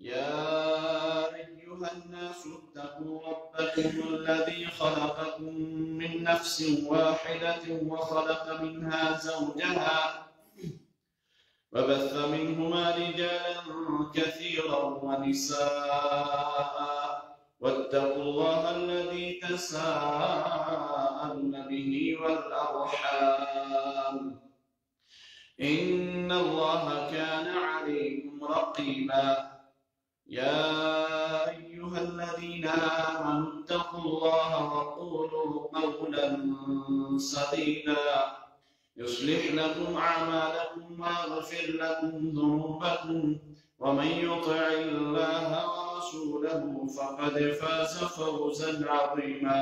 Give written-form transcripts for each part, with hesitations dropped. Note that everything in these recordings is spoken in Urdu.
يا أيها الناس اتقوا ربكم الذي خلقكم من نفس واحدة وخلق منها زوجها وبث منهما رجالا كثيرا ونساء واتقوا الله الذي تساءلون به والأرحام إن الله كان عليكم رقيبا يا أيها الذين آمنوا اتقوا الله وقولوا قولا سديدا يصلح لكم أعمالكم ويغفر لكم ذنوبكم ومن يطع الله ورسوله فقد فاز فوزا عظيما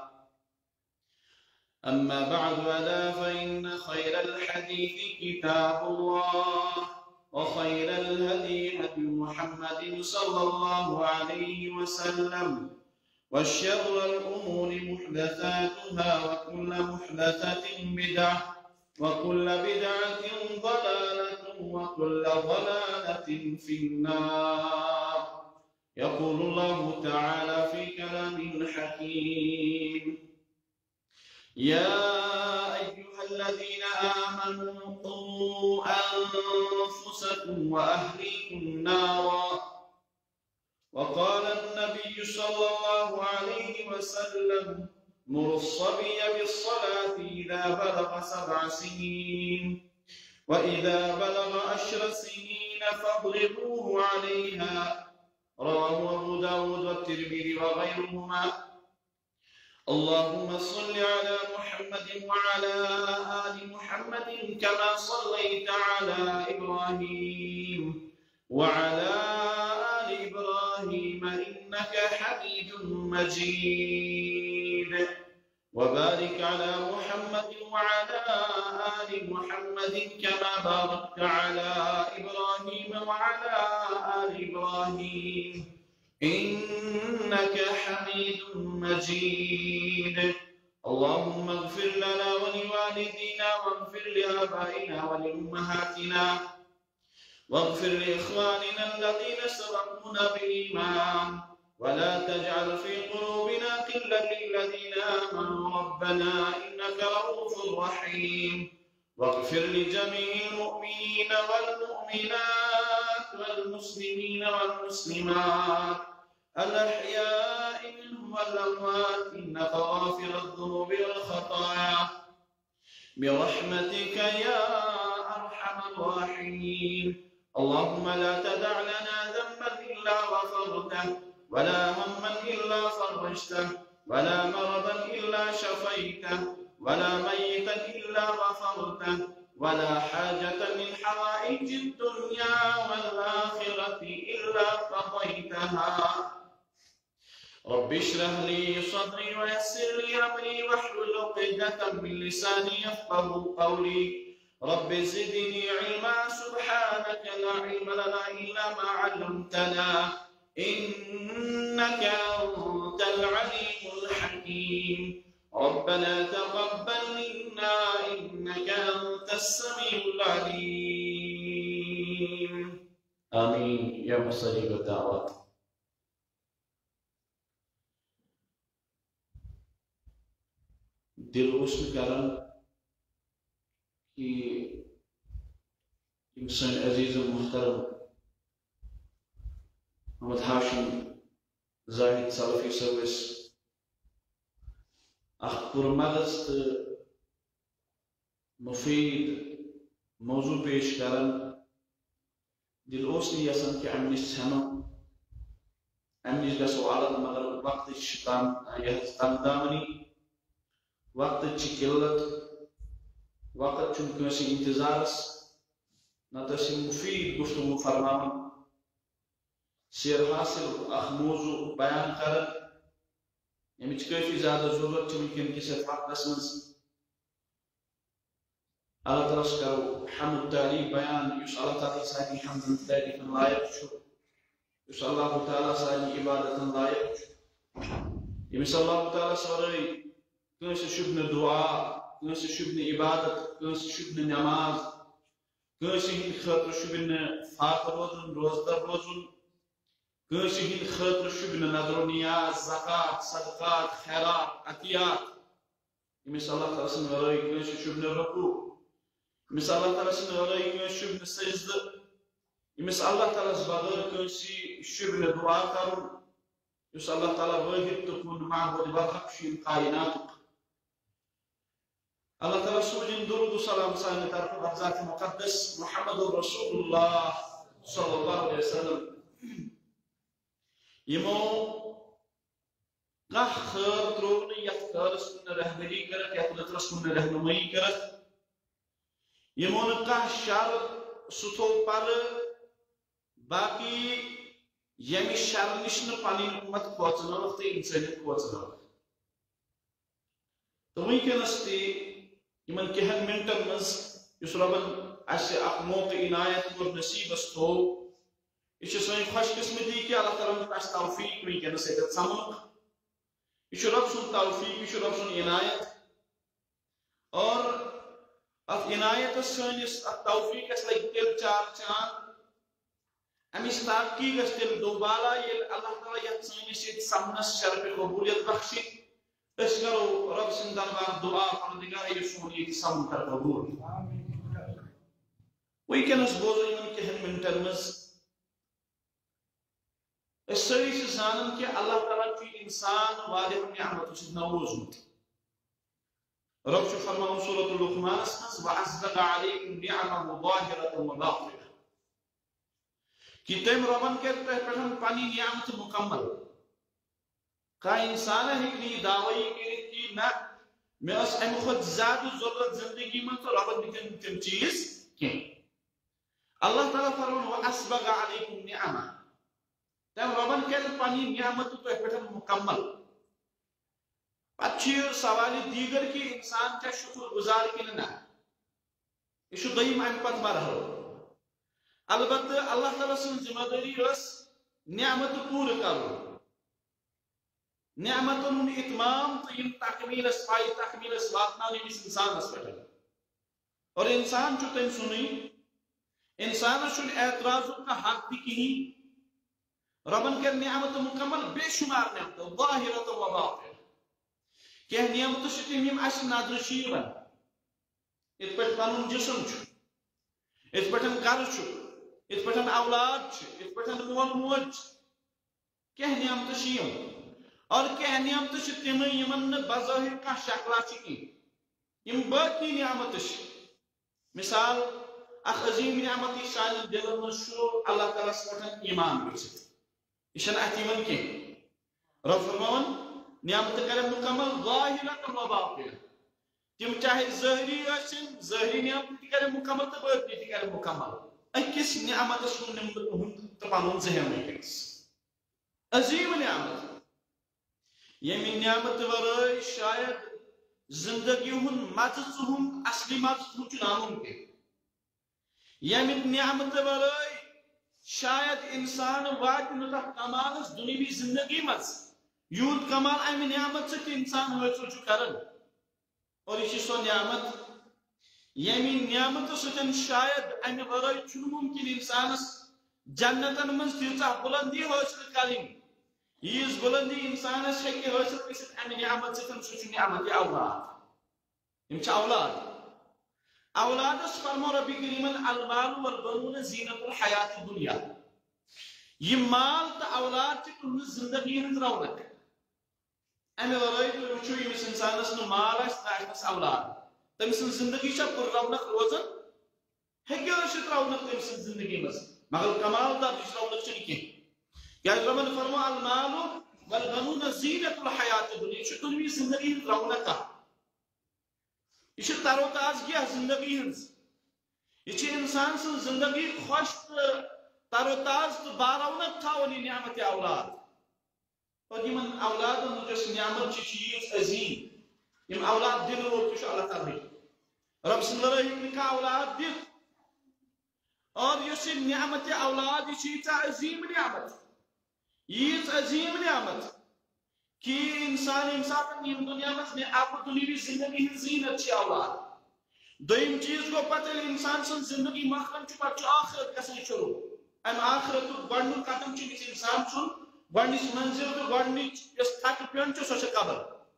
أما بعد ألا فإن خير الحديث كتاب الله وخير الهدي هدي محمد صلى الله عليه وسلم وشر الأمور محدثاتها وكل محدثة بدعة وكل بدعة ضلالة وكل ضلالة في النار يقول الله تعالى في كلامه الحكيم يا أيها الذين آمنوا قوا أنفسكم وأهليكم نارا وقال النبي صلى الله عليه وسلم مر الصبي بالصلاة إذا بلغ 7 سنين وإذا بلغ 10 سنين فاضربوه عليها رواه أبو داود والترمذي وغيرهما اللهم صل على محمد وعلى آل محمد كما صليت على إبراهيم وعلى آل إبراهيم إنك حميد مجيد وبارك على محمد وعلى آل محمد كما باركت على إبراهيم وعلى آل إبراهيم إنك حميد مجيد اللهم اغفر لنا ولوالدينا واغفر لآبائنا ولأمهاتنا واغفر لإخواننا الذين سبقونا بالإيمان ولا تجعل في قلوبنا غلا للذين آمنوا ربنا إنك رؤوف رحيم واغفر لجميع المؤمنين والمؤمنات والمسلمين والمسلمات الأحياء منهم والأموات إنك غافر الذنوب والخطايا برحمتك يا أرحم الراحمين اللهم لا تدع لنا ذنبا إلا غفرته ولا هما إلا فرجته ولا مرضا إلا شفيته ولا ميتا إلا غفرته ولا حاجة من حوائج الدنيا والآخرة إلا قضيتها رب اشرح لي صدري ويسر لي أمري واحلل عقدة من لساني يفقهوا قولي رب زدني علما سبحانك لا علم لنا إلا ما علمتنا إنك أنت العليم الحكيم ربنا تقبل منا إنك أنت السميع العليم آمين يا مستجيب الدعوات दिल उस्म करन कि सन अजीज मुहतरम मोहम्मद हाशिम जाहिद सलफी सर्विस पुरमगज तो मुफीद मौजू पेश करन दिल उस्म यसन कि अमनिश छनो अमनिश गसो आलत मगर वक्त शिताम यह तमदामनी वक्त किल्लत वक्त कंसी इंतजारस नतसी मुफीद गुफ्तगू फरमावन शेर हासिल अख मौजू बयान करन यमिच काफी ज्यादा जरूरत वनकन किस वक्तस मज अल्लाह तआला करो हम्द तारीफ बयान युस अल्लाह तआला सानी हम्द तारीफ लायक युस अल्लाह तआला सानी इबादत लायक यमिस अल्लाह तआला सवरे कंस शुभन दुआ कंस शुभन इबादत कंस शुभन नमाज कंस हिंद खतर शुभन फाक रोजन रोजदार रोजन كنسي هند خاطر شبن نظر نياز زكاة صدقات خيرات عطيات يمس الله تعالى سن وراي كنسي شبن الركوع يمس الله تعالى سن وراي كنسي شبن السجدة يمس الله تعالى بغير كنسي شبن دعاء كرم يمس الله تعالى واحد تكون معه بالحق في الكائنات الله تعالى سوجين درود وسلام سان طرف ذات المقدس محمد رسول الله صلى الله عليه وسلم يمو قح خير ترون يختارس من رهبري كرت يختارس من رهنمائي كرت يمو قح شر ستو پر باقي يمي شر نشن پاني امت کوچنا وقت انسانيت کوچنا تو وينكنس تي يمن كهن منٹن مز يس ربن اس اخ موقع عنایت اور نصیب استو یہ سوئی خوش قسمتی کہ اللہ تعالیٰ نے اس توفیق وینکنس ایت سمک یہ رب سن توفیق یہ رب سن عنایت اور ات عنایت سنس ات توفیق اس لگ دل چار چاند امس تحقیق اس دل دوبالا یہ اللہ تعالیٰ یہ سنس ایت سمنس شرف قبولیت بخشی اس کرو رب سن دربار دعا پروردگار یہ سون یہ سم کر قبول وینکنس بوزو یمن کہن منٹن مز اس سری زانن کہ اللہ تعالیٰ کی انسان واضح نعمت سے نوازمت رب شو فرماؤں سورة اللقمان اسمز وَعَزَّقَ عَلَيْكُمْ نِعَمَهُ ظَاهِرَةً وَبَاطِنَةً کہ تم ربن کے پہن پانی نعمت مکمل کا انسان ہے کہ دعوی کی نہ میں اس ام خود زیادہ ضرورت زندگی میں تو رب نے تم چیز کی اللہ تعالیٰ فرماؤں وَعَزَّقَ عَلَيْكُمْ نِعَمَهُ تم ربن کے پانی نعمت تو پٹھن مکمل اچھی سوال دیگر کی انسان کا شکر گزار کی نہ یہ دیم ام پت مرحل البتہ اللہ تعالیٰ سن ذمہ داری اس نعمت پور کرو نعمت اتمام تو یم تکمیل اس پائی تکمیل اس واتنا اس انسان اس پٹھن اور انسان جو تم سنی انسان شن اعتراض کا حق بھی کہیں ربن کے نعمت مکمل بے شمار نعمت ظاہرت و باطن کہ نعمت شتیم یم اس نادرشی بن ات پٹ پنن جسم چھ ات پٹن گھر چھ ات پٹن اولاد چھ ات پٹن مول موج کہ نعمت شیم اور کہ نعمت شتیم یمن بظاہر کا شکلا چھ کی یم باقی نعمت چھ مثال اخ عظیم نعمت شان دل میں شو اللہ تعالی سبحانہ ایمان گژھت یہ احتیمن کی رب فرمان نعمت کرے مکمل ظاہرت و باطن تم چاہے ظاہری نعمت کرے مکمل تو باطنی کرے مکمل اکس نعمت سن پنن ذہن میں عظیم نعمت یمی نعمت ورائے شاید زندگی ہن مزہ ہن اصلی مزہ ہن ناممکن یمی نعمت ورائے شاید انسان وات نتہ کمال دنیوی زندگی مز یوت کمال امہ نعمت سے انسان حاصل کرن اور یہ سو نعمت یمی نعمت ستن شاید امہ ورائے چھن ممکن انسانس جنتن مز تیژا بلندی حاصل کریں یہ بلندی انسانس ہے کہ حاصل کریں امہ نعمت ستن سہ نعمت اولاد یم اولاد اولادس فرمو ربی کریمن المال والبنون زینت الحیات الدنیا یہ مال تا اولاد چھ تہذ زندگی ہند رونق امہ ورائے تھی وچھو یمس انسانس نہ مال آس اولاد تم سن زندگی چھ پر رونق روزن ہیکہ ٲسِتھ رونق تم سن زندگی مز مگر کمال دار یہ رونق چھ کی کیا ربن فرمو المال والبنون زینت الحیات الدنیا چھ دنیوی زندگی ہند رونق یہ تر و تازگی زندگی ہز یہ انسان سن زندگی خوش تر و تاز تو بارونق تھاون یہ نعمت اولاد اور یمن اولادن جس نعمت چیز عظیم یم اولاد دن وول تہ اللہ تعالی رب سن لڑائی کا اولاد دت اور یہ نعمت اولاد یہ عظیم نعمت یہ عظیم نعمت کہ انسان انسان دنیا میں آپ دنیوی زندگی ہن زینت چھ اولاد دویم چیز گو پتہ انسان سن زندگی مخن چھ پتہ آخرت گژھن شروع ام آخرت گۄڈنیُک قدم چھُ أکِس اِنسان سُنٛد گۄڈنِچ منزل تہٕ گۄڈنِچ یۄس تھکہٕ پیوٚن چھِ سۄ چھِ قبر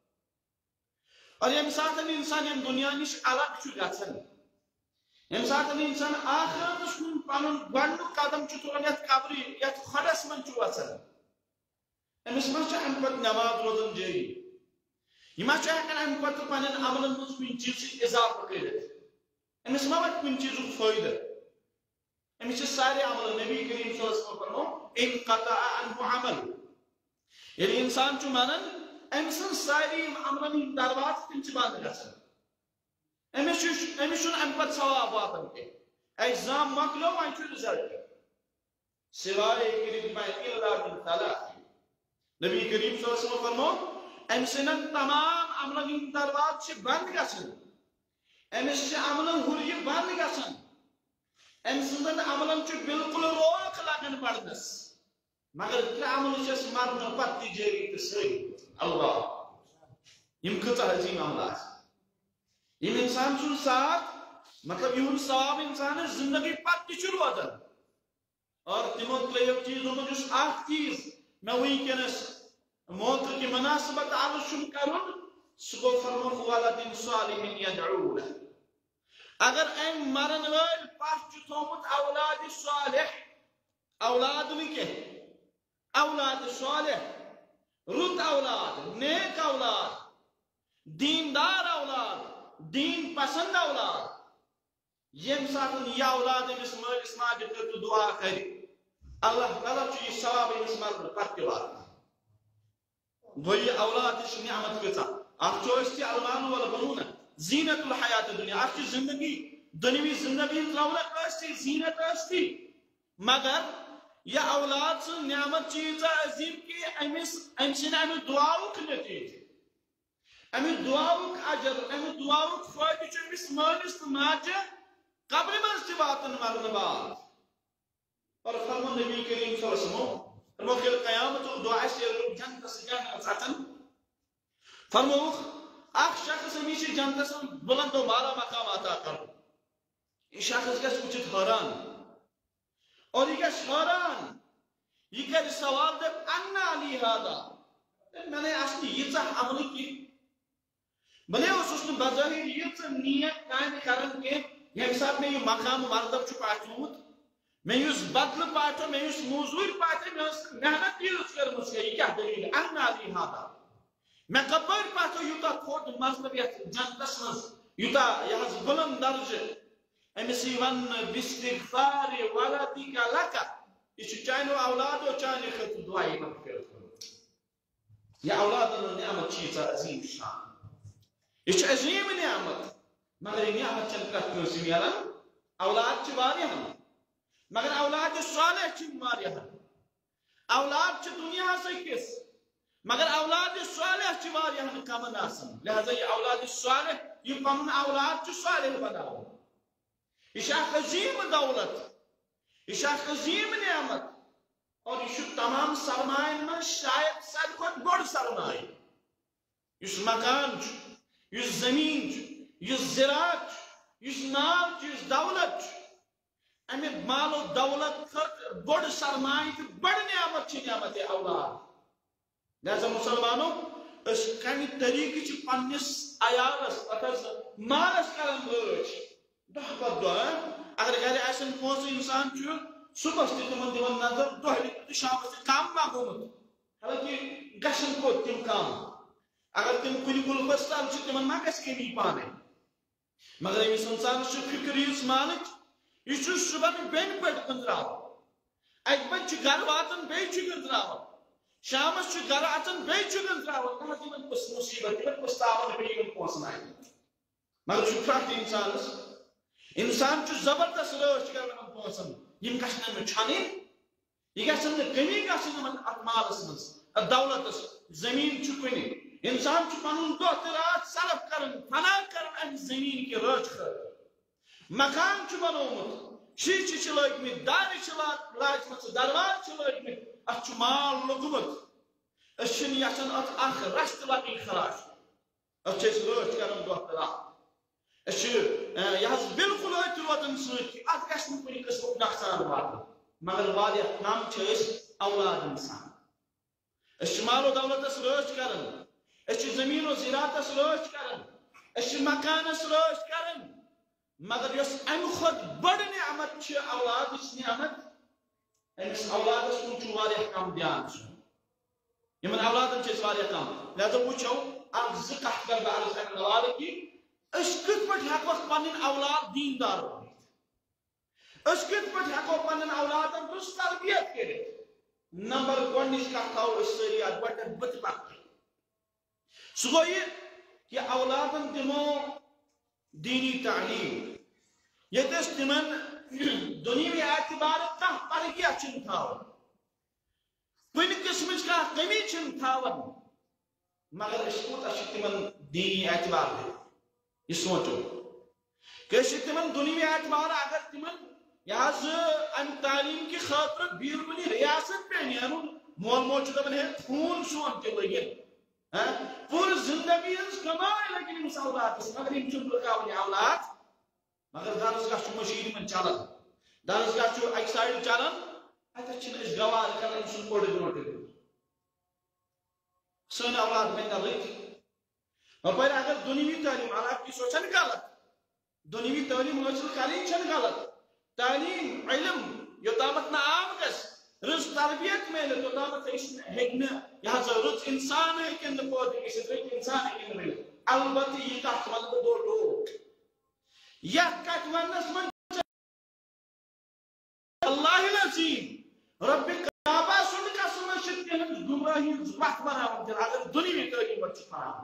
اور ییٚمہِ ساتہٕ اِنسان ییٚمہِ دُنیا نِش الگ چھُ گژھان ییٚمہِ ساتہٕ اِنسان آخرتس کُن پنُن گۄڈنیُک قدم چھُ تُلان یتھ قبرِ یتھ کھۄڈس منٛز چھُ وسان أمِس ما چھِ امہِ پتہٕ نٮ۪ماز روزان جٲری یہِ ما چھُ ہٮ۪کان امہِ پتہٕ پننٮ۪ن عملن منٛز کُنہِ چیٖزٕچ اضافہٕ کٔرِتھ أمِس ما واتہِ کُنہِ چیٖزُک فٲیدٕ أمِس چھِ سارے عمل نبی کریم صلی اللہ علیہ وسلم فرمو انقطع عنه عمل ییٚلہِ اِنسان چھُ مران أمۍ سٕنٛز سارے یِم عملن ہٕنٛدۍ دروازٕ تِم چھِ بنٛد گژھان أمِس چھُنہٕ امہِ پتہٕ ثواب واتان کینٛہہ ایگزام مۄکلیو وۄنۍ چھُ رِزلٹ سوائے الا من ثلاث نبی کریم صلی اللہ علیہ وسلم فرمو أمۍ سٕنٛدٮ۪ن تمام عملن ہٕنٛدۍ دروازٕ چھِ بنٛد گژھان أمِس چھِ عملن ہُرۍ بنٛد گژھان أمۍ سٕنٛدٮ۪ن عملن چھُ بالکل روک لگان پرنس مگر ترٛےٚ عمل چھِس مرنہٕ پتہٕ تہِ جٲری تہٕ سٲری اللہ یِم کۭژاہ عظیٖم عمل آسہِ یِم اِنسان سُنٛد ساتھ مطلب یِہُنٛد ثواب اِنسانس زندگی پتہٕ تہِ چھُ روزان اور تِمو ترٛیٚیو چیٖزو منٛز یُس اکھ چیٖز مےٚ وٕنکیٚنس موقعہٕ کہِ مناسبت عرض چھُم کرُن سُہ گوٚو فرمو ولد صالح يدعو له اگر أمۍ مرن وٲلۍ پتھ چھُ تھومُت اولاد صالح اولاد نہٕ کینٛہہ اولاد صالح رُت اولاد نیک اولاد دیندار اولاد دین پسند اولاد ییٚمہِ ساتہٕ یہِ اولاد أمِس مٲلِس ماجہِ خٲطرٕ دعا کرِ اللہ تعالیٰ چھُ یہِ ثواب أمِس مرنہٕ پتہٕ تہِ واتان گوٚو یہِ اولادٕچ نعمت کۭژاہ اکھ چھُ أسۍ تہِ المان والبنون زینت الحیات دنیا اکھ چھِ زندگی دُنیوی زندگی ہٕنٛز رونق ٲسۍ زینت ٲسۍ مگر یہِ اولاد سٕنٛز نعمت چھِ ییٖژاہ عظیٖم کہِ أمۍ سٕنٛدِ امہِ دعاوُک نتیٖجہٕ امہِ دعاوُک اجر امہِ دعاوُک فٲیدٕ چھُ أمِس مٲلِس تہٕ ماجہِ قبرِ منٛز تہِ واتان مرنہٕ بعد اور فرمو نبی کریم صلی اللہ علیہ وسلم فرمو ییٚلہِ قیامتُک دۄہ آسہِ ییٚلہِ جنتس جنت ژٹان فرمووُکھ اکھ شخص أمِس چھِ جنتس منٛز بُلند و بالا مقام عطا کرُن یہِ شخص گژھِ وٕچھِتھ حٲران اور یہِ گژھِ حٲران یہِ کرِ سوال دپ انا لی ہادا مےٚ نے آسہِ نہٕ ییٖژاہ عملہٕ کینٛہہ بلے اوسُس نہٕ بظٲہِر ییٖژ نیک کامہِ کران کینٛہہ ییٚمہِ ساتہٕ مےٚ یہِ مقام مردب چھُ پاٹھومُت مےٚ یُس بدلہٕ پاٹھو مےٚ یُس موٚزوٗرۍ پاٹھو مےٚ ٲس محنت ییٖژ کٔرمٕژ یہِ کیٛاہ دٔلیٖل انا لی ہادا مےٚ کپٲرۍ پاٹھو یوٗتاہ کھوٚت مطلب یتھ جنتس منٛز یوٗتاہ یہِ حظ بُلند درجہٕ أمِس یی وننہٕ باستغفار ولدِک لک یہِ چھُ چانیو اولادو چانہِ خٲطرٕ دعا یِوان کٔرِتھ یہِ اولادن ہٕنٛز نعمت چھِ ییٖژاہ عظیٖم شان یہِ چھِ عظیٖم نعمت مگر یہِ نعمت چھنہٕ پرٛٮ۪تھ کٲنٛسہِ مِلان اولاد چھِ واریاہن مگر اولاد صالح چھِنہٕ واریاہن اولاد چھِ دُنیاہس أکِس مگر اولاد صالح چھِ واریاہن کمن آسان لہذا یہِ اولاد صالح یہِ پنُن اولاد چھُ صالح بناوان یہِ چھِ اکھ عظیٖم دولت یہِ چھِ اکھ عظیٖم نعمت اور یہِ چھُ تمام سرمایَن منٛز شاید ساروی کھۄتہٕ بوٚڑ سرمایہِ یُس مکان چھُ یُس زمیٖن چھُ یُس زِراعت چھُ یُس مال چھُ یُس دولت چھُ امہِ مال و دولت کھۄتہٕ بوٚڑ سرمایہِ تہٕ بٔڑ نعمت چھِ نعمت اولاد لہذا مسلمانو أسۍ کمہِ طریٖقہٕ چھِ پننِس عیالس اتھ حظ مالس کران رٲچھ دۄہ پتہٕ دۄہ اگر گرِ آسن پونٛسہٕ اِنسان چھُ صبحس تہِ تِمن دِوان نظر دۄہلہِ تہِ شامس تہِ کم ما گوٚمُت حالانکہِ گژھن کوٚت تِم کم اگر تِم کُنہِ گُلفس تل چھِ تِمن ما گژھِ کمی پانے مگر أمِس اِنسانس چھُ فِکر یِژھ مالٕچ یہِ چھُ صبحن بیٚنہِ پٲٹھۍ گٔنٛزراوان اکہِ بجہِ چھُ گرٕ واتان بیٚیہِ چھُ گٔنٛزراوان شامس چھُ گرٕ اژان بیٚیہِ چھُ گٔنٛزراوان نہ حظ یِمن کۄس مُصیبت یِمن کۄس تاوان بیٚیہِ یِمن پونٛسہٕ ناوِ مگر چھُ پرٛٮ۪تھ اِنسانس اِنسان چھُ زبردست رٲچھ کران یِمن پونٛسن یِم گژھن نہٕ چھنٕنۍ یہِ گژھن نہٕ کمی گژھٕنۍ یِمن اتھ مالس منٛز اتھ دولتس زمیٖن چھُ کُنہِ اِنسان چھُ پنُن دۄہ تہٕ راتھ صرف کران فنا کران امہِ زمیٖن کہِ رٲچھ خٲطرٕ مکان چھُ بنومُت شیٖشہِ چھِ لٲگمٕتۍ دارِ چھِ لاجمژٕ دروازٕ چھِ لٲگمٕتۍ اتھ چھُ مال لوٚگمُت أسۍ چھِنہٕ یژھان اتھ اکھ رش تہِ لگٕنۍ خراش اتھ چھِ أسۍ رٲچھ کران دۄہ تہٕ راتھ أسۍ چھِ یہِ حظ بالکل أتھۍ روزان سۭتۍ کہِ اتھ گژھِ نہٕ کُنہِ قٕسمُک نۄقصان واتُن مگر واریاہ کم اولاد انسان مال و دولتس رٲچھ کران زمین و زراعتس رٲچھ کران مکانس رٲچھ کران مگر یس ام خود بڑ نعمت اولادچ نعمت امس اولادس کن واریاہ کم دھیان یمن اولادن واریاہ کم لہذا وچھو اکھ زٕ کتھ کر بہٕ عرض امہِ حوالہٕ کہ أسۍ کِتھ پٲٹھۍ ہٮ۪کوکھ پنٕنۍ اولاد دیندار بنٲیِتھ أسۍ کِتھ پٲٹھۍ ہٮ۪کو پنٕنۍ اولادن رٕژ تربیت کٔرِتھ نمبر گۄڈنِچ کتھ تھاوو أسۍ سٲری اتھ گۄڈنٮ۪تھ بٕتھِ پکھٕ سُہ گوٚو یہِ کہ اولادن دِمو دینی تعلیٖم ییٚتہِ أسۍ تِمن دُنیوی اعتبارٕ کانٛہہ تربیت چھِنہٕ تھاوان کُنہِ قٕسمٕچ کانٛہہ کمی چھِنہٕ تھاوان مگر أسۍ کوٗتاہ چھِ تِمن دینی اعتبار دِوان یہ سوچو کہ تمن دنیوی اعتبار اگر تمن ام تعلیم کی خاطر بیرونی ریاست پہ نیرن مول موج دپان ہے خون سون تہ لگن پور زندگی ہز کمائی لگن امس اولادس مگر یم رکاون اولاد مگر درسگاہ مشین من چلان درسگاہ اکہ سائڈ چلان اتھ گوار کران سن کوڑ برونٹ سن اولاد میں رت اور اگر دنیوی تعلیم حالانکہ سو غلط دنیوی تعلیم حاصل کریں غلط تعلیم علم یوتامت نہ عام گھس رٕژ تربیت ملے توتامت رٕژ انسان ہیکن نہٕ پٲدٕ گٔژھِتھ رٕتۍ انسان ہیکن نہٕ ملِتھ البتہ یہ کتھ ون بہٕ دو ٹوک یتھ کتھ وننس من اللہ العظیم رب کعبہ سُنٛد قسم چھِ تِہنٛز گمراہی ہٕنٛز وتھ بناوان اگر دنیوی تعلیم فراہم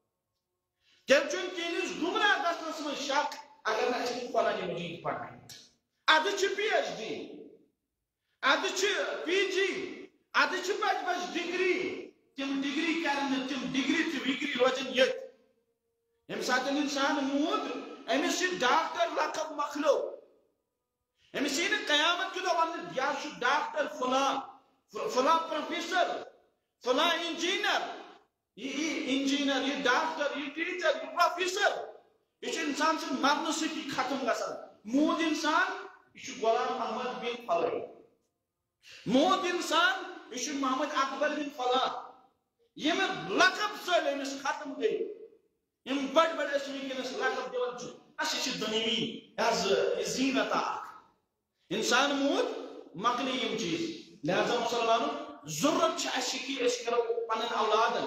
تیل چون تینس گمراہ گژھنس من شک اگر نہ قرآن مجید پڑھیں ادھ پی ایچ ڈی ادھ پی جی ادھ بج بج ڈگری تم ڈگری کرن تم ڈگری تہ وگری روزن یت یم سات انسان مود امس ڈاکٹر لقب مخلو امس یہ قیامت کی دہ ون یا ڈاکٹر فلاں فلاں پروفیسر فلاں انجینئر انجینئر یہ ڈاکٹر یہ ٹیچر یہ پروفیسر یہ انسان سے مرنے سے ختم گژھان مود انسان یہ غلام احمد بن فلاں مود انسان یہ محمد اکبر بن فلاں یہ لقب سل امس ختم گئی یم بڑ بڑ ونکس لقب دان اس دنیوی زینت انسان مود مکلی یم چیز لہذا مسلمانوں ضرورت کہ کرو پن اولادن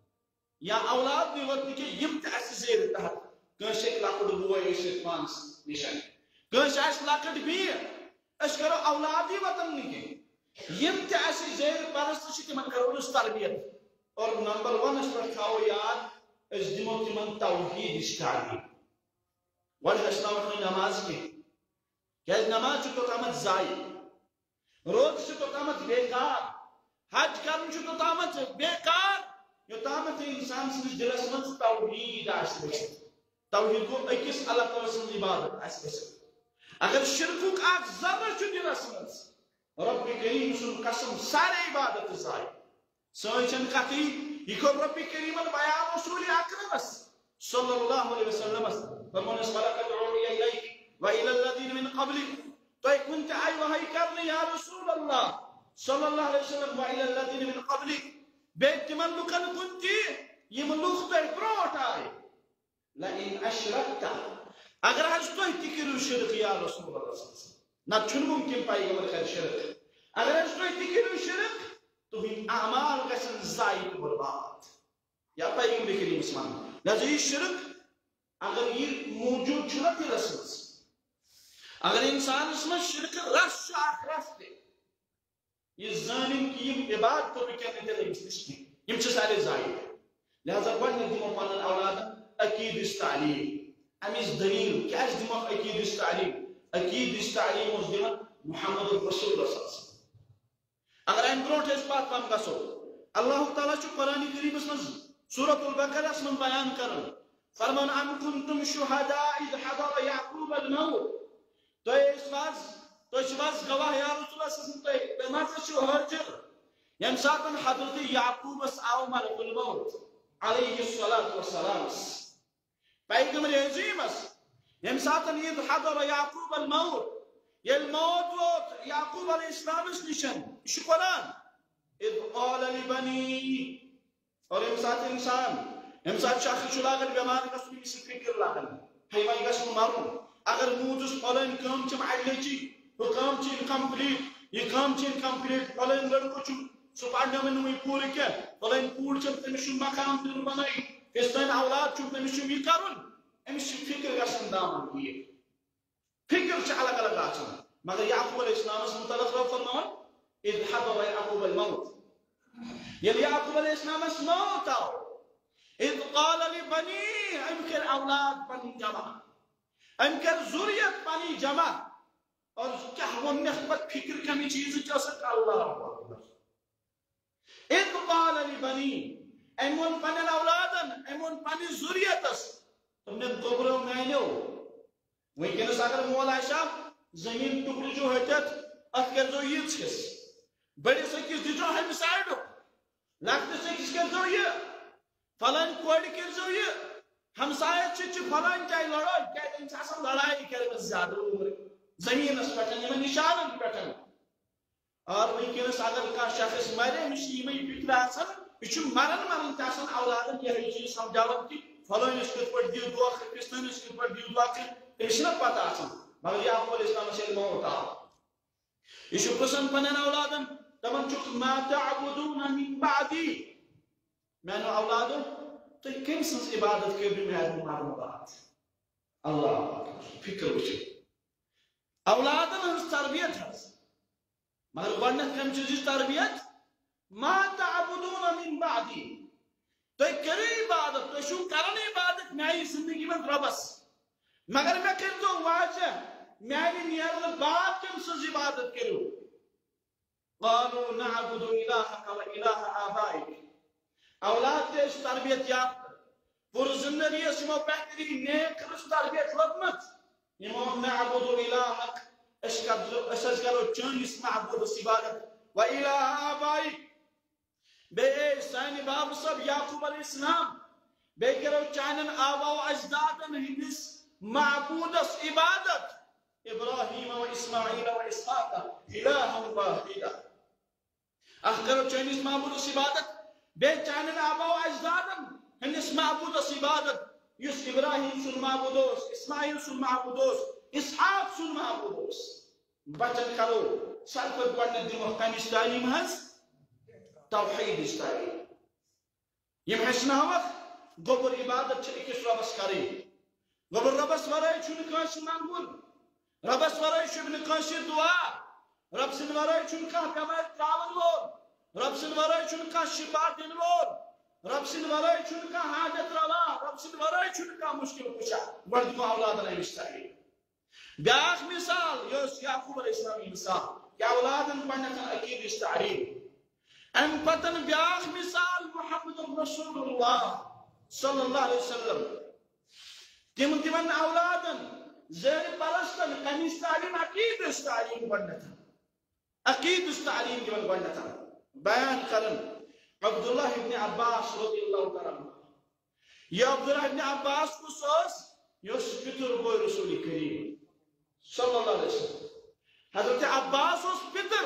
یا اولاد نیوت کہ یم تہ زیر تحت کنس لکٹ بوے پانس نشان کنس لکٹ بی کرو اولادی وطن نکل یم تہ زیر پرست تمن کرو رس تربیت اور نمبر 1 پہ تھو یاد اس دمو تمن توحید تعلیم گۄڈٕ ہیٚچھناوکھ نہٕ نماز کینٛہہ کیٛازِ نماز چھُ توٚتامتھ ضایع روزٕ چھُ توٚتامتھ بیکار حج کرُن چھُ توٚتامتھ بیکار یوتامتھ انسان سٕنٛدِس دلس منٛز توحید آسہِ ؤسِتھ توحید گوٚو أکِس اللہ تعالیٰ سٕنٛز عبادت آسہِ ؤسِتھ اگر شرکُک اکھ ذرٕ چھُ دلس منٛز رب کریم سُنٛد قسم سارے عبادت ضایع سٲنۍ چھنہٕ کتھٕے یہ کوٚر رب کریمن بیان رسول اکرمس صلی اللہ علیہ وسلم فرمونس ولقد اوحی الیک وإلی الذین من قبلک تۄہہِ کُن تہِ آیہِ وحی کرنہٕ یا رسول اللہ صلی اللہ علیہ وسلم وإلی الذین من قبلک بیٚیہِ تِمن لُکن کُن تہِ یِم لُکھ تۄہہِ برونٛٹھ آیہِ لئن اشرکت اگر حظ تُہۍ تہِ کٔرِو شرک یا رسول اللہ صلی اللہ علیہ وسلم نتہٕ چھُنہٕ ممکن پیغمبر کرِ شرک اگر حظ تُہۍ تہِ کٔرِو شرک تُہنٛدۍ اعمال گژھن ضایع تہٕ برباد یا پیغمبر کریم اسلام لہذا یہ شرک اگر یہ موجود چھُ نہ دلس منٛز اگر انسانس منٛز شرک رس چھُ اکھ رس تہِ یہ زٲنِن کہ یم عبادت وٕنکٮ۪ن نہٕ تیٚلہِ أمِس نِش کینٛہہ یم چھِ سارے ضایع لہذا گۄڈنیٚتھ دِمو پنٕنۍ اولادن عقیٖدٕچ تعلیٖم امِچ دلیٖل کیٛازِ دِموکھ عقیٖدٕچ تعلیٖم عقیٖدٕچ تعلیٖم اوس دِوان محمد رسول اللہ صلی اللہ علیہ وسلم اگر امہِ برونٛٹھ أسۍ پتھ پہم گژھو اللہ تعالیٰ چھُ قرآن کریٖمس منٛز سورۃ البقرہ منٛز بیان کران فرمان ام کنتم شہداء اذ حضر یعقوب الموت تُہۍ چھِو حظ گواہ یا رسول اللہ صلی اللہ علیہ وسلم تُہۍ ما چھِو حٲضِر ییٚمہِ ساتہٕ حضرت یعقوبس آو ملک الموت علیہ الصلاۃ والسلام پیغمبر عظیمس ییٚمہِ ساتہٕ اذ حضر یعقوب الموت يل موت ووت يعقوب عليه السلام نشن شو قرآن إذ قال لبني اور امسات شخص شو لاغل بیمار گژھُن یہِ چھِ فکر لاگان ہے وۄنۍ گژھِ مرُن اگر موٗدُس فلٲنۍ کٲم چھم اَڑلیچی ہُہ کٲم چھِ اِنکمپلیٖٹ یہِ کٲم چھِ اِنکمپلیٖٹ فلٲنۍ لڑکہٕ چھُ سُہ پرنٲوٕنۍ نہٕ وٕنہِ پوٗرٕ کینٛہہ فلٲنۍ کوٗر چھم تٔمِس چھُنہٕ مکان تہِ بنٲیِتھ یُس تانۍ اولاد چھُ تٔمِس چھُ یہِ کَرُن أمِس چھِ فکر گژھان دامن ٹھیٖک فکر چھِ الگ الگ آسان مگر یعقوب علیہ السلامس متعلق رب فرماوان اذ حضر یعقوب الموت ییٚلہِ یعقوب علیہ السلامس موت آو اذ قال لبنی أمۍ کٔرۍ اولاد پنٕنۍ جمع أمۍ کٔر ذُریت پنٕنۍ جمع اور کیٛاہ ووٚننَکھ پتہٕ فکر کمہِ چیٖزٕچ ٲسٕکھ اللہ اکبر اذ قال لبنی أمۍ ووٚن پننٮ۪ن اولادن أمۍ ووٚن پننِس ذُریتس دوٚپنَکھ گوٚبرو میٛانیو وٕنکٮ۪نس اگر مول آسہِ زٔمیٖن ٹُکرٕ چھُ ۂٹِتھ اتھ کٔرۍزیو یِژھ حِصہٕ بٔڑِس أکِس دیٖزیو ہمہِ سایڈُک لۄکٹِس أکِس کٔرۍزیو یہِ فلٲنۍ کورِ کٔرۍزیو یہِ ہمسایس چھِ فلٲنۍ جایہِ لڑٲے کیٛازِ أمۍ چھِ آسان لڑایہِ کٔرمٕژ زیادٕ عمر زٔمیٖنس پٮ۪ٹھ یِمن نِشانن پٮ۪ٹھ اور وٕنکٮ۪نس اگر کانٛہہ شخص مرِ أمِس چھِ یِمے فکرِ آسان یہِ چھُ مرن تہِ آسان اولادن یِہوٚے چیٖز سمجھاوان کہِ فلٲنِس کِتھ پٲٹھۍ دِیِو دھوکہٕ فِستٲنِس کِتھ پٲٹھۍ دِیِو دھوکہٕ أمِس چھِنہ پتہ آسان مگر یعقوب علیہ السلامس ییٚلہِ موت آو یہِ چھُ پرژھان پننٮ۪ن اولادن دپان چھُکھ ما تعبدون من بعدی میانیو اولادو تُہۍ کٔمۍ سٕنٛز عبادت کٔرِو میانہِ مرنہٕ بعد اللہ فکر وٕچھِو اولادن ہٕنٛز تربیت حظ مگر گۄڈنٮ۪تھ کمہِ چیٖزٕچ تربیت ما تعبدون من بعدی تُہۍ کٔرِو عبادت تُہۍ چھِو کران عبادت میانہِ زندگی منٛز رۄبس مگر مےٚ کٔرۍزیو واضح میانہِ نیرنہٕ بعد کٔمۍ سٕنٛز عبادت کٔرِو قالوا نعبد إلهك وإله آبائك اولاد تہِ ٲسۍ تربیت یافتہٕ پوٗرٕ زندگی ٲس یِمو بہتریٖن نیک ٲس تربیت لٔبمٕژ یِمو نعبد إلهك أسۍ حظ کرو چٲنِس معبوٗدس عبادت وإله آبائك بیٚیہِ ٲسۍ سانہِ بابہٕ صٲب یعقوب علیہ السلام بیٚیہِ کرو چانٮ۪ن آبا و اجدادن ہٕنٛدِس معبوٗدس عبادت ابراہیم و اسماعیل و اسحاق الہا واحدا اکھ کرو چٲنِس معبوٗدس عبادت بیٚیہِ چانٮ۪ن آبا و اجدادن ہٕنٛدِس معبوٗدس عبادت یُس ابراہیم سُنٛد معبوٗد اوس اسماعیل سُنٛد معبوٗد اوس اسحاق سُنٛد معبوٗد اوس بچن کرو ساروی کھۄتہٕ گۄڈنٮ۪تھ دِموکھ کمِچ تعلیٖم حظ توحیٖدٕچ تعلیٖم یِم ہیٚچھناوکھ گوٚبُر عبادت چھِ أکِس رۄبس کرٕنۍ گوٚبُر رۄبس ورٲے چھُنہٕ کٲنٛسہِ منگُن رۄبس ورٲے چھُنہٕ نہٕ کٲنٛسہِ دُعا رۄب سٕنٛدِ ورٲے چھُنہٕ کانٛہہ بٮ۪مارِ ترٛاوَن وول رۄب سٕنٛدِ ورٲے چھُنہٕ کانٛہہ شِفا دِنہٕ وول رۄب سٕنٛدِ ورٲے چھُنہٕ کانٛہہ حاجت روا رۄب سٕنٛدِ ورٲے چھُنہٕ کانٛہہ مُشکِل کُشا گۄڈٕ دِمو اولادن أمِچ تعلیٖم بیٛاکھ مثال یہِ ٲس یعقوب علیہ السلامٕچ مثال کہِ اولادن گۄڈنٮ۪تھ عقیٖدٕچ تعلیٖم اَمہِ پتہٕ بیٛاکھ مثال محمد رسول اللہ صلی اللہ علیہ وسلم تِمن اولادن زٲرِ پرستن کمِچ تعلیٖم عقیٖدٕچ تعلیٖم گۄڈنٮ۪تھ عقیٖدٕچ تعلیٖم دِوان گۄڈنٮ۪تھ بیان کران عبداللہ ابن عباس رضی اللہ تعالیٰ عنہ یہ عبداللہ ابن عباس کُس اوس یہِ اوس پِتُر بوے رسول کریم صلی اللہ علیہ وسلم حضرت عباس اوس پِتر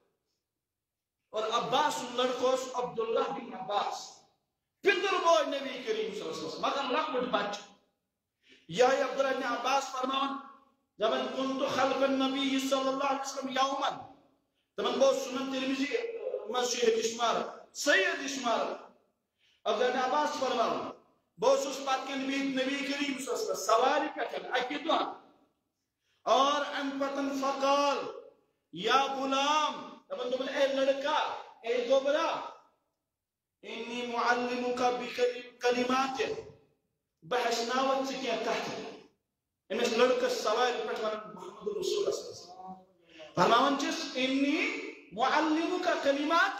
اور عباس سُنٛد لڑکہٕ اوس عبداللہ بن عباس پِتُر بوے نبی کریم صلی اللہ علیہ وسلم مگر لۄکُٹ بچہ یہے عبداللہ ابن عباس فرماوان دپان كنت خلف النبی صلی اللہ علیہ وسلم یوما دپان بہٕ اوسُس سنن ترمذی منٛز چھُ حدیث شمار صحیح حدیث شمار عبداللہ ابن عباس فرماوان بہٕ اوسُس پتہٕ کٮ۪ن نبی کریم صلی اللہ علیہ وسلم سوارِ پٮ۪ٹھ اکہِ دۄہ اور اَمہِ پتہٕ فقال یا غلام دپان اے لڑکا اے گوبرا انی معلمک بکلمات بہٕ ہیٚچھناوَتھ ژٕ کینٛہہ کتھٕ أمِس لڑکس سوارِ پٮ۪ٹھ ونان محمد رسول اللہ فرماوان چھِس انی معلمک کلمات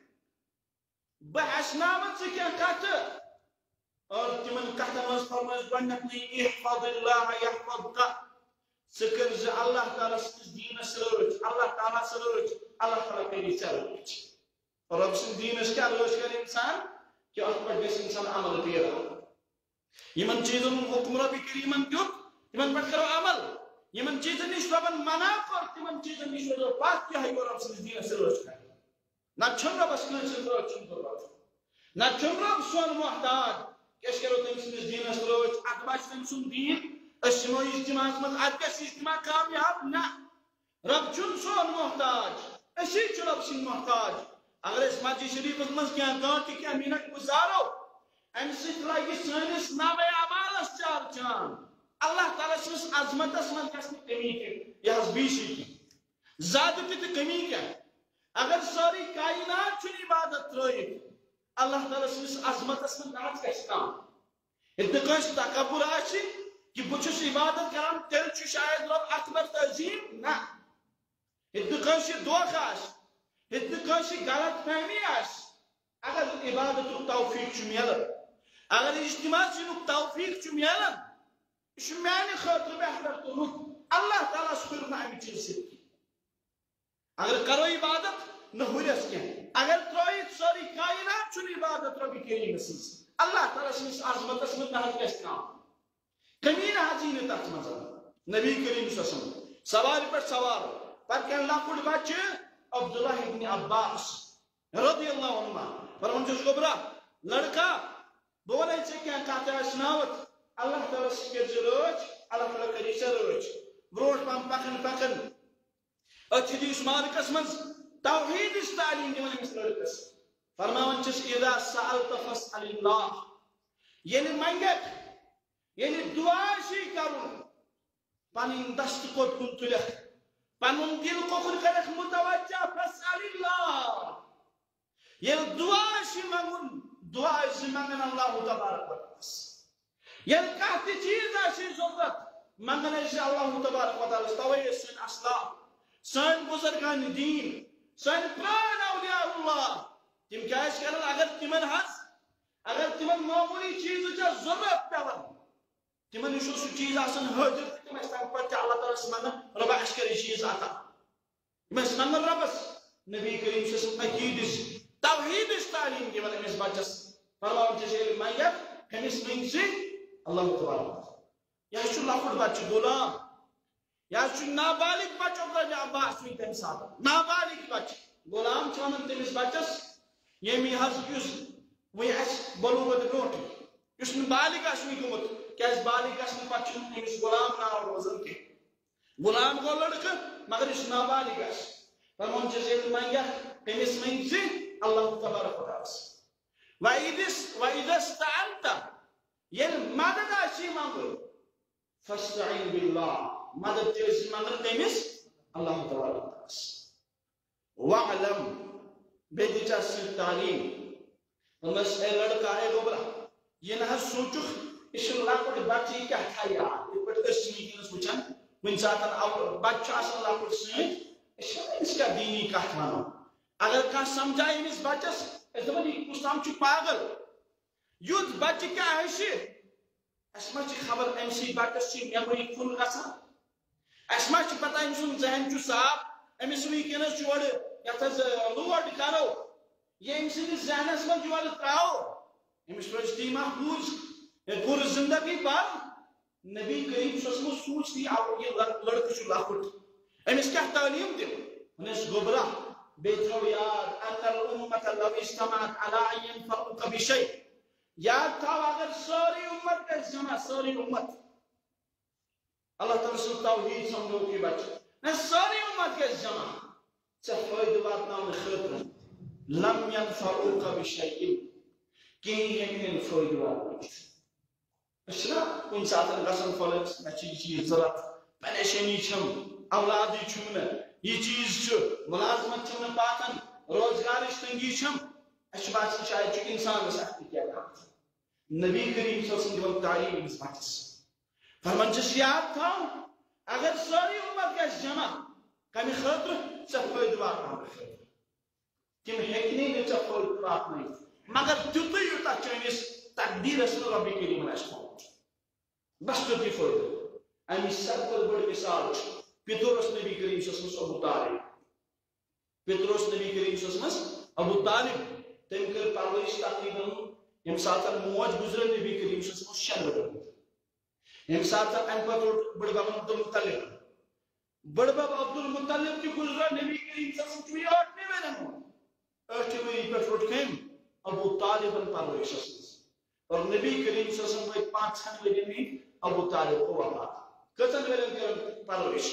بہٕ ہیٚچھناوَتھ ژٕ کینٛہہ کتھٕ اور تِمن کتھن منٛز فرمٲیِس گۄڈنٮ۪تھٕے احفظ اللہ یحفظک ژٕ کٔرۍ زِ اللہ تعالیٰ سٕنٛدِس دیٖنس رٲچھ اللہ تعالیٰ سٕنٛز رٲچھ اللہ تعالیٰ کٔری ژےٚ رٲچھ رۄب سٕنٛدِ دیٖنس کیٛاہ رٲچھ کرِ اِنسان کہِ اتھ پٮ۪ٹھ گژھِ اِنسان عمل پیرا یِمن چیٖزن ہُنٛد حُکم رۄبِ کریٖمن دیُت تِمن پٮ۪ٹھ کرو عمل یمن چیزن نش ربن منع کر تمن چیزن نش روزو پاک کیا ہے رب سن دین سے روز کر نہ چھن رب سن روز چھن روز نہ چھن رب سون محتاج کیس کرو تم سن دین سے روز اتباش تم سن دین اسمو اجتماع من ادکس اجتماع کامیاب نہ رب چھن سون محتاج اسی چھ رب سن محتاج اگر اس مسجد شریف من کیا گانٹی کیا منٹ گزارو ام سۭتۍ لگہِ سٲنِس نوے عمالس چار چاند اللہ تعالیٰ سٕنٛز عظمتس منٛز گژھِ نہٕ کمی کینٛہہ یہِ حظ بیٚیہِ کینٛہہ زیادٕ تہِ تہٕ کمی کینٛہہ اگر سٲرٕے کائنات چھُنہٕ عبادت ترٲیِتھ اللہ تعالیٰ سٕنٛدِس عظمتس منٛز نہ حظ گژھِ کم ییٚلہِ نہٕ کٲنٛسہِ تکبر آسہِ کہ بہٕ چھُس عبادت کران تیٚلہِ چھُ شاید رب اکبر تعظیٖم نہ ییٚلہِ نہٕ کٲنٛسہِ دھوکہٕ آسہِ ییٚلہِ نہٕ کٲنٛسہِ غلط فہمی آسہِ اگر عبادتُک توفیٖق چھُ میلان اگر اجتماع سنک توفیق چھ ملان یہ میانہ خاطر بہتر تو رک اللہ تعالیٰ ہر نا امہ چیز سی اگر کرو عبادت نہ ہرس کی اگر ترائت ساری کائنات چھ عبادت رب کریم سن اللہ تعالیٰ سنس عظمتس من نہ گھس کمی نہ حضین تک مز نبی کریم صلی اللہ علیہ وسلم سوار پہ سوار پتہ لکٹ بچہ عبداللہ ابن عباس رضی اللہ عنہ فرمان چھس گوبرا لڑکا بولے سے کیا کہتے ہیں سناوت اللہ تعالیٰ سے کر روچ اللہ تعالیٰ کری سے روچ بروٹ پام پکن پکن اچھدیس مالکس منز توحید اس تعلیم دیوان اس لڑکس فرماون چس اذا سألت فاسأل اللہ یعنی منگت یعنی دعا شی کرن پنن دست کت کن تلک پنن دل کفر کرک متوجہ فاسأل اللہ یعنی دعا شی منگن دعا سے منگن اللہ تبارک و تعالی یل کہتی چیز ایسی ضرورت منگن سے اللہ تبارک و تعالی توئی سن اسلام سن بزرگان دین سن پران اولیاء اللہ تم کیا اس کرن اگر تمن حس اگر تمن معمولی چیز چا ضرورت پیون تمن شو سو چیز آسن حاضر تم اس تک پر اللہ تعالی سے منگن رب اشکری چیز آتا تم اس منگن ربس نبی کریم صلی اللہ علیہ وسلم توحید اس تعلیم کی وجہ میں بچس فرماؤں جیسے مائیت کمیس من سے اللہ تبارک یا شو لفظ بچ غلام یا شو نابالغ بچ عبداللہ بن عباس ہوئی تم ساتھ نابالغ بچ غلام چانن تمس بچس یمی حض یس وی اس بلوغت برونٹ یس بالغ اس وی گمت کیاز بالغ اس پچ تمس غلام ناو روزن کی غلام گو لڑکہ مگر اس نابالغ اس فرماؤں جیسے مائیت کمیس من سے اللہ تبارک و تعالی وَإِذَا اسْتَعَنْتَ یل مدد آسی مانگو فَاسْتَعِنْ بِاللَّهِ مدد چیزی مانگر تیمیس اللہ تبارک و تعالی وَعْلَمْ بیدی چاسی تعلیم فرمس اے لڑکا اے گوبرا یہ نہ سوچو اس اللہ کو بچی کیا کھایا یہ پٹ اسمی کی سوچن من ساتن بچہ اس اللہ کو سین اس کا دینی کہتمانو اگر کہاں سمجھائی اس بچس اس دفعہ اس نام چھو پاگل یود بچ کیا ہے شی اسما چی خبر امسی بچس چی میموری کھل گسا اسما چی پتہ امسون ذہن چھو صاحب امس ویکنس جوڑ یتھز لوڈ کرو یہ امسی ذہنس من جوڑ تراؤ امس روشتی محفوظ پور زندگی پر نبی کریم صلی اللہ علیہ وسلم سوچ دی یہ لڑکہ چھو لکھٹ امس کیا تعلیم دی انس گبرا بیتھو یاد ان الامت لو اجتمعت على ان ينفعوك بشيء یاد تھا اگر ساری امت کا جمع ساری امت اللہ تعالیٰ سے توحید سمجھو کی بچ ساری امت کا جمع سے فائدہ بات نام خطر لم ينفعوك بشيء کی یمین فائدہ بات اشنا کن ساتن غسل فلس نچی چیز ضرورت پریشانی چھم اولادی چھم یہ چیز چھو ملازمت چھم پاتن روزگار تنگی چھم اچھ بات شاید چھ انسان سختی کیا کام نبی کریم صلی اللہ علیہ وسلم تعلیم اس باتس فرمان چھ یاد تھا اگر ساری امت کا جمع کمی خطر سے فائدہ بات نام خطر تم ہیکنی نے چھ فائدہ بات نہیں مگر تیوتی یوتا چینس تقدیر رسول ربی کریم علیہ السلام بس تیوتی فائدہ امی سرکل بڑی مثال پیتروس نبی کریم صلی اللہ علیہ وسلم ابو طالب پیتروس نبی کریم صلی اللہ علیہ وسلم ابو طالب تم کر پرورش تقریباً یم ساتن موج گزرے نبی کریم صلی اللہ علیہ وسلم شن یم ساتن ان پتر بڑ بابن عبد المطلب بڑبب عبد المطلب کی گزرا نبی کریم صلی اللہ علیہ وسلم 8 ؤری پہ روٹ کم ابو طالبن پرورش اور نبی کریم صلی اللہ علیہ وسلم 5 ؤری میں ابو طالب کو وفات کتن ورن کر پرورش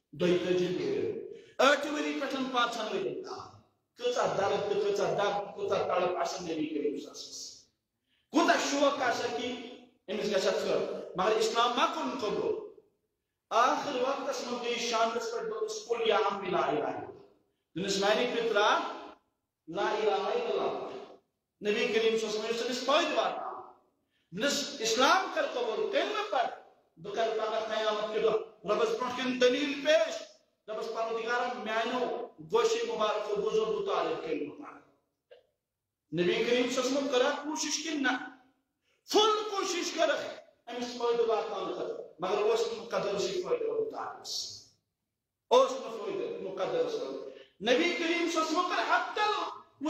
8 ؤری پہ 5 ؤری کچا درد کچا دگ کچا تڑپ آسان نبی کریم صلی اللہ علیہ وسلم کوتا شوق آسان کی امس گژھِ خیر مگر اسلام ما کن قبول آخر وقت اس میں شانس پر قل یا عم لا الہ الا اللہ دنس معنی پترا لا الہ الا اللہ نبی کریم صلی اللہ علیہ وسلم فائد واتنا دنس اسلام کر قبول کلمہ پر بکر پاک قیامت کے دو ربس پرکن دلیل پیش ربس پروردگار میانو گوشی مبارک و بزرگ طالب کلمہ پر نبی کریم صلی اللہ علیہ وسلم کرا کوشش کرنا فل کوشش کر امس فائد واتنا خطر مگر اس مقدر سے فائدہ ہوتا ہے اس میں فائدہ مقدر سے نبی کریم صلی اللہ علیہ وسلم پر حتی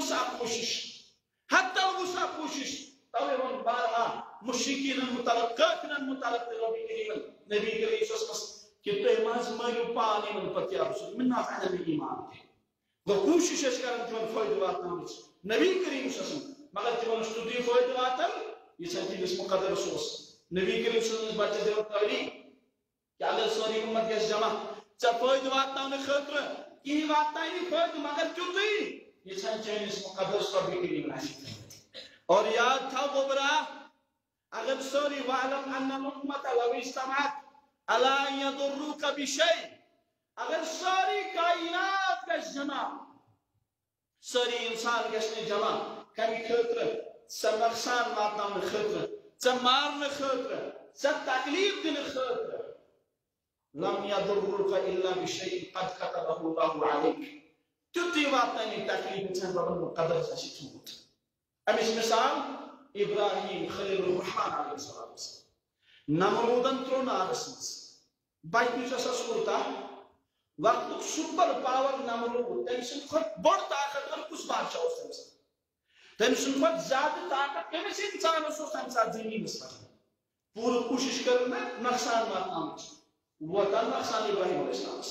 الوسع کوشش توے ہم بارہا مشرکین متعلق کافرن متعلق نبی کریم صلی اللہ علیہ وسلم کہ تو ماز مایو پانی من پتہ یا رسول منا فعل ایمان تھے وہ کوشش اس کرن تمن فائدہ واتنا نبی کریم صلی اللہ علیہ وسلم مگر تمن استدی فائدہ واتنا یہ سنتی اس مقدر سے نبی کریم صلی اللہ علیہ وسلم بچے دیو تعلیم کہ اگر سوری امت گیس جمع چا فائد واتناونے خطر کی واتنائی فائد مگر کیوں تھی یہ چھن چین اس مقدس ربی کریم ناشد اور یاد تھا گبرا اگر سوری وعلم ان الامت لو استمعت الا يضروك بشيء اگر سوری کائنات گیس جمع سوری انسان گیس جمع کمی خطر سمقصان واتناونے خطر مارن خطر تکلیف دن خطر لم يضرك الا بشيء قد كتبه الله عليك تتی واتنی تکلیف چھن ربن مقدر سے تھوت امس مثال ابراہیم خلیل الرحمن علیہ السلام نمرودن ترو نارس بچنس اسا صورتا وقت سپر پاور نمرود تم سن کھت بڑ طاقتور کس بادشاہ اس تم سن کھت زیادہ طاقت کمس انسان اس تم ساتھ زمین پر پورا کوشش کرنا نقصان واتنام وطن نقصان ابراہیم علیہ السلام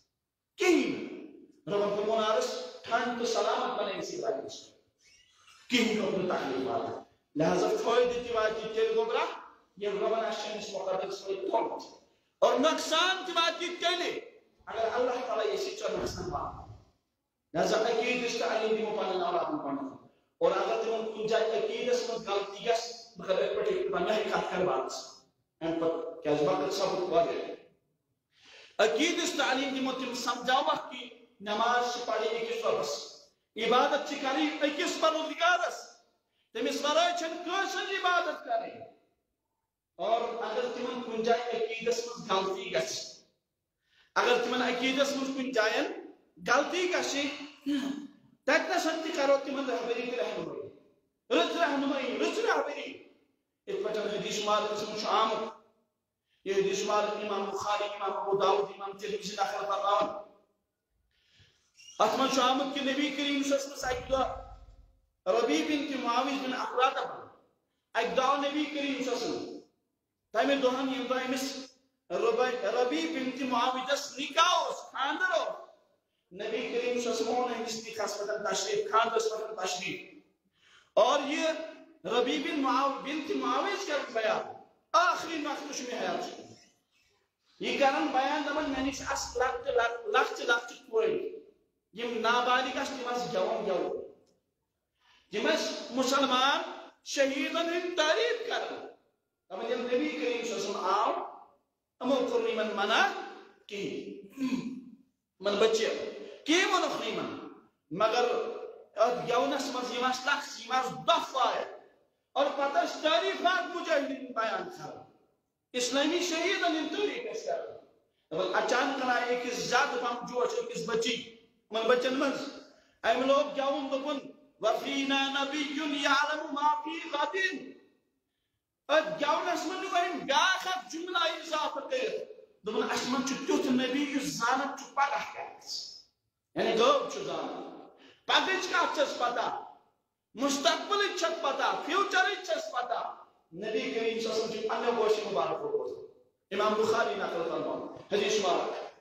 کہیں ربن کو منارس ٹھنڈ تو سلامت بنے اسی ابراہیم کہیں کو اپنے تکلیف والا لہذا فائدہ تیواتی تیل گبرا یہ ربن اشین اس مقدس فائدہ تھوڑت اور نقصان تیواتی تیلے اگر اللہ تعالیٰ یہ سچا نقصان والا لہذا عقید اس تعلیم دی مپانا نورات مپانا اور اگر تمہیں کن جائے عقید اس میں غلطی گس بخیر ایک پٹی بنیا ہی کھات کر بات ان پر کیا اس وقت ثبت ہوا گئے عقید اس تعلیم دی مطلب سمجھاوا کی نماز پڑھی ایک وقت عبادت چکاری ایک پروردگارس تمس ورائے چھن کٲنٛسہِ عبادت کریں اور اگر تمن کن جائے عقیدس من غلطی گژھِ اگر تمن عقیدس من کن جائن غلطی گژھِ تتنسن تہِ کرو تمن رہبری تہٕ رہنمائی رٕژ رہبری یِتھ پٲٹھۍ حدیث مالکس منٛز چھُ آمُت یہ حدیث مالک امام بخاری امام ابو داؤد امام ترمذی نقل فرماوان اتھ منٛز چھُ آمُت کہ نبی کریم صلی اللہ علیہ وسلم اکہِ دۄہ ربیع بن معاویہ بن افراد اکہِ دۄہ آو نبی کریم صلی اللہ علیہ وسلم تمہِ دۄہن ییٚمہِ دۄہ أمِس ربیع بن معاویہس نکاح اوس خاندر اوس نبی کریم صلی اللہ علیہ وسلم اوٚن أمِس نکاحس پٮ۪ٹھ تشریف خاندرس پٮ۪ٹھ تشریف اور یہ ربیع بن معاویہ کر بیان آخری وقت چھُ مےٚ حیات یہ کرن بیان دپان مےٚ نِش آسہٕ لۄکچہِ کورِ یم نابالغ آسہٕ تِم آسہٕ گٮ۪وان گٮ۪وُن تِم ٲسۍ مسلمان شہیدن ہٕنٛدۍ تعریف کران دپان ییٚلہِ نبی کریم صلی اللہ علیہ وسلم آو یِمو کوٚر نہٕ یِمن منع کِہیٖنۍ یِمن بچہِ کینٛہہ ووٚنُکھ نہٕ یِمن مگر اتھ گٮ۪ونس منٛز یِم آسہٕ لۄکچہِ یِم آسہٕ دف لایق اور پتہ ٲسۍ تعریفات مجاہدین بیان کران اسلامی شہیدن ہٕنٛدۍ تعریف ٲسۍ کران دپان اچانک آیہِ أکِس زیادٕ پہم جوش أکِس بچی یِمن بچن منٛز أمۍ لوگ گٮ۪وُن دوٚپُن وفینا نبی یعلم ما فی غد اتھ گٮ۪ونس منٛز نیوٗ أمۍ بیاکھ اکھ جملہ اضافہٕ کٔرِتھ دوٚپُن اسہِ منٛز چھُ تیُتھ نبی یُس زانان چھُ پگاہ کیٛاہ گژھِ یعنی غٲب چھُ زانان پگہٕچ کتھ چھس پتہ مستقبلٕچ چھس پتہ فیوچرٕچ چھس پتہ نبی کریم صلی اللہ علیہ وسلم چھُ پننہِ گوشہِ مبارک روزان امام بخاری نقل فرماوان حدیث مبارک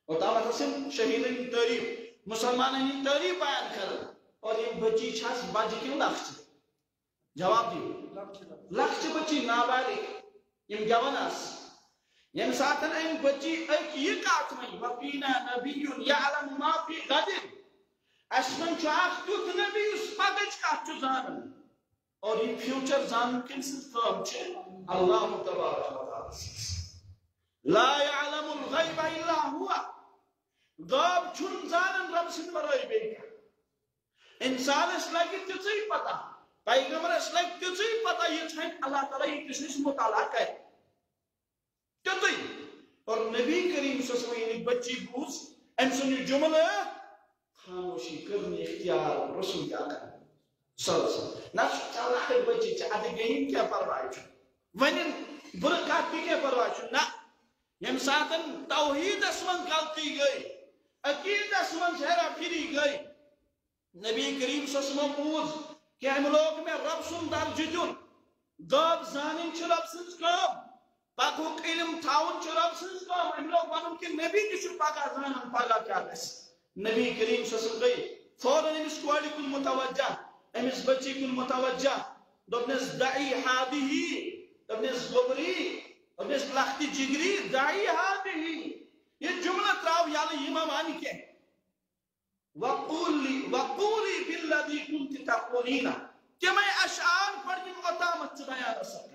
اوتامت ہسن شہیدن کی تعریف مسلمانن کی تعریف بیان کرن اور یہ بچی چھاس بچی کیوں لکھ جواب دیو لکھ بچی نابالغ یم جوان آس یم ساتن ام بچی ایک یہ کات میں وفینا نبی یعلم ما فی غد اسمن چاک تیت نبی اس پگچ کات چھ زانن اور یہ فیوچر زانن کن سے کام چھ اللہ تبارک و تعالی لا يعلم الغیب الا هو غیب چھن زانن رب سن ورائے بیکا انسان اس لگی تیزی پتا پیغمبر اس لگی تیزی پتا یہ چھن اللہ تعالیٰ یہ کس اس مطالعہ کرے تیزی اور نبی کریم صلی اللہ علیہ وسلم بچی بوز امسنی جملہ خاموشی کرنی اختیار رسول کیا کرنے صلی اللہ علیہ وسلم نفس چاہتا ہے بچی چاہتے گئیم کیا پروائی چھو ونن برکات بھی کیا پروائی چھو نا یم ساتن توحید اسمن غلطی گئی عقید اسمن شہرہ پھری گئی نبی کریم صلی اللہ علیہ وسلم بوز کہ ہم لوگ میں رب سن درج دیون غیب زانن چھ رب سن کام پاک علم تھاون چھ رب سن کام ہم لوگ ونن کہ نبی کی چھ پاک زانن پاک کیا گس نبی کریم صلی اللہ علیہ وسلم گئی فوراً امس کوڑی کن متوجہ امس بچی کن متوجہ دبنس دعی حادی دبنس گبری دبنس لختی جگری دعی حادی یہ جملہ تراو یعنی امام آنی کے وَقُولِي بِالَّذِي كُنْتِ تَقُولِينَ کہ میں اشعار پڑھنی عطامت سے بیان سکتا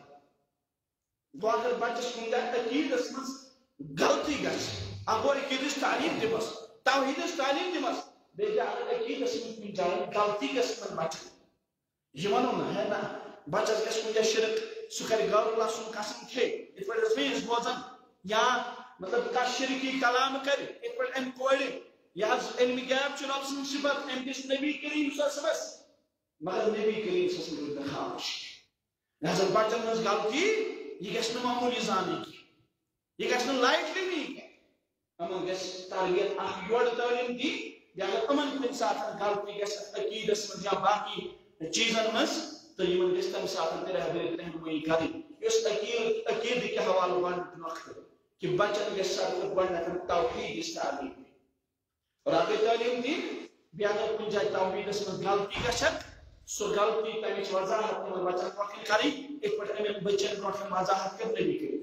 وہ اگر بچس کنگا عقید اسمس غلطی گس اگر عقیدس تعلیم دی بس توحیدس تعلیم دی بس بے جاگر عقید اسمس من جائیں غلطی گس من بچ یہ منو نا ہے نا بچس گس کنگا شرک سکر گور اللہ سن قسم کھے ات پر رفیز بوزن یا مطلب کا شرکی کلام کر ات پر ام کوئی یا علم غیب چھ رب سن صفت ام کس نبی کریم صلی اللہ علیہ وسلم مگر نبی کریم صلی اللہ علیہ وسلم خاموش لہذا بچن مز غلطی یہ گژھِ نہٕ معمولی زانٕنۍ کینٛہہ یہ گژھِ نہٕ لایٹلی نی کینٛہہ یِمن گژھِ تربیت اکھ یورٕ تعلیٖم دی بیٚیہِ اگر یِمن کُنہِ ساتہٕ غلطی گژھِ عقیٖدس منٛز یا باقی چیٖزن منٛز تہٕ یِمن گژھِ تمہِ ساتہٕ تہِ رہنمٲیی کَرٕنۍ یُس عقیٖدٕکۍ حوالہٕ گۄڈنیُک نۄقطہٕ کہ بچن گژھِ ساروی کھۄتہٕ گۄڈنیٚتھ توحیٖدٕچ تعلیٖم اور اگر تعلیم دی بیٚیہِ اگر کُنہِ جایہِ توحیٖدس منٛز غلطی گژھن سو غلطی تمچ وضاحت تمن بچن برونٛٹھ کریں یتھ پٲٹھۍ امن بچن برونٛٹھ وضاحت کر نبی کریم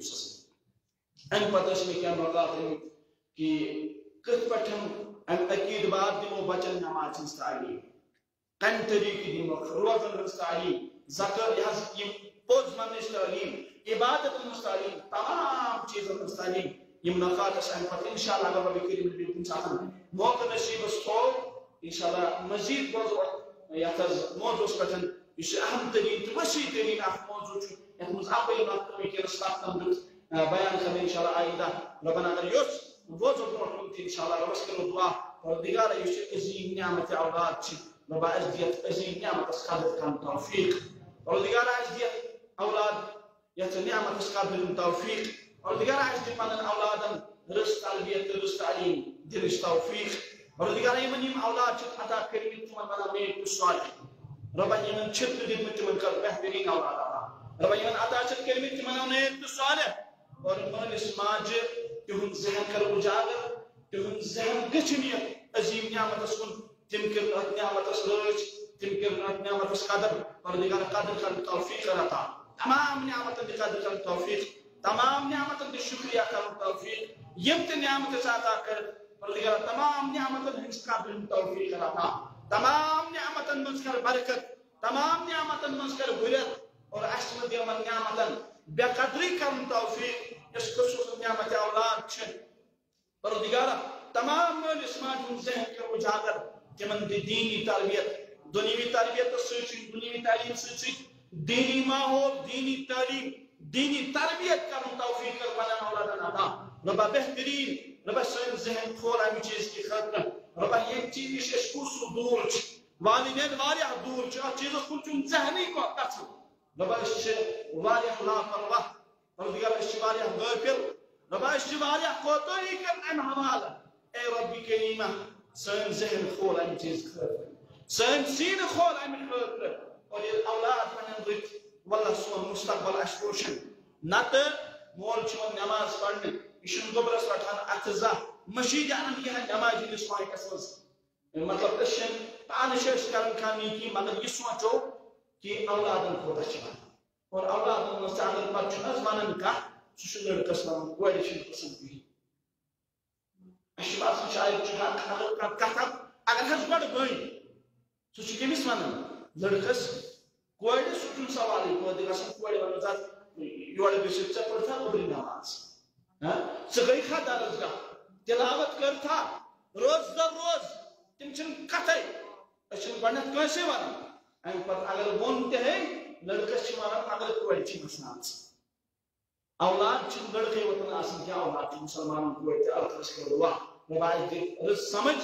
صلی اللہ علیہ وسلم ام پتہ میں کیا نقاط کہ کتھ پٲٹھۍ ام عقید بعد دمو بچن نماز ہنٛز تعلیٖم کمہِ طریقہٕ دموکھ روزن ہنٛز تعلیٖم زکات یہ پوٚز وننٕچ تعلیٖم عبادت ہنٛز تعلیٖم تمام چیزن ہنٛز تعلیٖم یم نقاط ام پتہ انشاءاللہ اگر رب کریم بیٚیہِ کُنہِ ساتہٕ موقع نصیبس تھوٚو انشاءاللہ مزید بوزو یتھ موضوعس پہ اس اہم ترین تو وسیع ترین اخ موضوع یتھ مز اپل وکیلس تختم دیت بیان کرنے انشاءاللہ آئندہ ربنا اگر یس موضوع برونٛٹھ کُن انشاءاللہ ربس کرو دعا پروردگارا یس عظیم نعمت اولاد چھ ربا اس دیت عظیم نعمتس قدر کرن توفیق پروردگارا اس دیت اولاد یتھ نعمتس قدر توفیق پروردگارا اس دیت پنن اولادن رس تربیت رس تعلیم دنچ توفیق پروردگارا یمن یم اولاد چھ عطا کٔرمٕتۍ تمن بنا نیک تہٕ صالح ربا یمن چھِ دِتمٕتۍ تمن کر بہترین اولاد عطا ربا یمن عطا چھِ کٔرمٕتۍ تمن نیک تہٕ صالح اور مٲلِس ماجہِ تِہُنٛد ذہن کر اجاگر تِہُنٛد ذہن گٔژھِنۍ یتھ عظیٖم نعمتس کُن تِم کٔرِنۍ اتھ نعمتس رٲچھ تِم کٔرِنۍ اتھ نعمتس قدر پروردگارا قدر کرن توفیق عطا تمام نعمتن دی قدر کرن توفیق تمام نعمتن دی شکریہ کرن توفیق یم تہِ نعمتس عطا کر پروردگار تمام نعمتن ہنٛز قدر توفیق عطا تمام نعمتن منٛز کر برکت تمام نعمتن منٛز کر ہُرٮ۪ر اور اسہِ منٛز یِمن نعمتن بے قدری کرن توفیق یۄس خصوص نعمت اولاد چھ پروردگارا تمام مٲلِس ماجہِ ہُنٛد ذہن کر اجاگر تمن دی دینی تربیت دنیوی تربیتس سۭتۍ دنیوی تعلیٖم سۭتۍ دینی ماحول دینی تعلیٖم دینی تربیت کرن توفیق کر پنن اولادن عطا ربا بہترین ربا سن ذہن کھول امہ چیز کی خاطر ربا یہ چیز نش اس کُس دور والدین واریاہ دور ات چیزس کُن چھُنہٕ ذہنٕے گژھان ربا أسۍ چھِ واریاہ لاپرواہ پروردگار أسۍ چھِ واریاہ غٲفِل ربا أسۍ چھِ واریاہ کوتاہی کران امہ حوالہٕ اے ربی کریمہ سن ذہن کھول امہ چیز خاطر سن سینہ کھول امہ خاطر اور یہ اولاد پنن رٕتۍ واللہ سون مستقبل اَسہِ روشن نتہٕ مول چھُ نماز پرنہِ یہ گوبرس رٹان اتھ زہ مشید انبیاء نماز نسوائی قسمز مطلب اشن پان شیش کرن کھانی کی مگر یہ سوچو کہ اولادن کھوتا چلا اور اولادن مستعدل پر چھنز مانن کا سوشن لڑکس ون کوئی چھن پسند بھی اشباس شاید چھہاک اگر کہتا اگر ہز بڑھ گئی سوچ کمس ونن لڑکس کوئی سوچن سوالی کو دیکھا سن کوئی ونن ذات یوڑ گشت سے پڑھتا ابری نماز سگئی کھا درسگاہ تلاوت کرتا روز در روز تم چھن کتے اچھن گونت کیسے ونن ام پر اگر ونتے ہیں لڑکس چھ ونن اگر کوئی چھ مسنات اولاد چھن لڑکے وطن آسن کیا اولاد چھ مسلمان کوئی تے الکرس کرو واہ موبائل رس سمجھ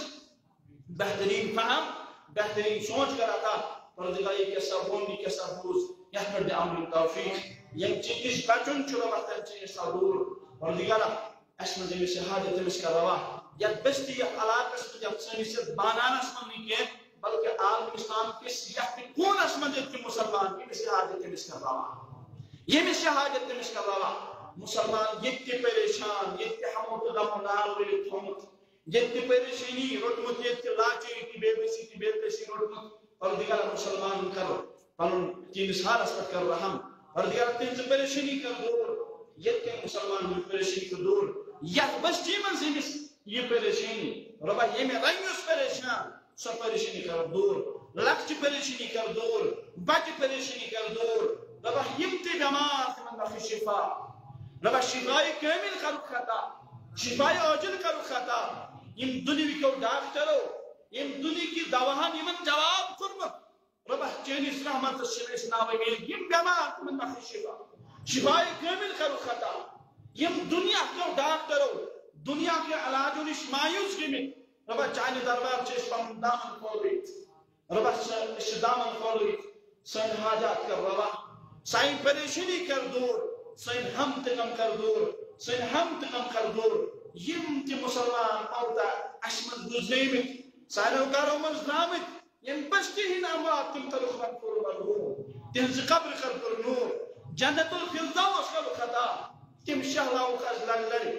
بہترین فہم بہترین سوچ کر آتا پردگاہ یہ کیسا بوندی کیسا بوز یہ پر دے عمل توفیق یم چیز بچن چھو وقتن چھ صدور پردگاہ اسمن دے سے حاجت مس کا روا یا بستی علاقہ سے جب سنی سے بانانا سمن کے بلکہ عالم اسلام کے سیاہ کون اسمن دے کہ مسلمان کی حاجت مس کا روا یہ مس حاجت مس کا روا مسلمان یہ پریشان یہ ہم تو دم نال ولی تھمت یہ پریشانی رٹمت یہ لاچی کی بے بسی کی بے پیسی رٹمت اور دیگر مسلمان کرو پنن تین سال اس پر کر رحم اور دیگر تین پریشانی کر دور یہ کہ مسلمان میں پریشانی کر دور یا بس جیمن زمس یہ پریشانی ربا یہ میں رنگس پریشان سب پریشانی کر دور لکچ پریشانی کر دور بچ پریشانی کر دور ربا یمتی بیمار من بخی شفا ربا شفای کامل کرو خطا شفای عاجل کرو خطا یم دنیوی کو ڈاکٹرو یم دنیا کی دواہان یمن جواب کرمت ربا چینیس رحمت الشریس ناوی میل یم بیمار من بخی شفا شفای کامل کرو خطا یم دنیا کو ڈاکٹرو دنیا کے علاج و مایوس گمت ربا چانی دربار چیش پم دامن کھولویت ربا اس دامن کھولویت سین حاجات کر ربا سین پریشانی کر دور سین ہم تکم کر دور سین ہم تکم کر دور یم تی مسلمان اوتا اشمد گزریمت سینو کارو مزنامت یم بستی ہی نامات تم تلخ من کور مرہو تنز قبر کر پر نور جنت الفردوس کر خطا تم شہلاو خزلن لڑی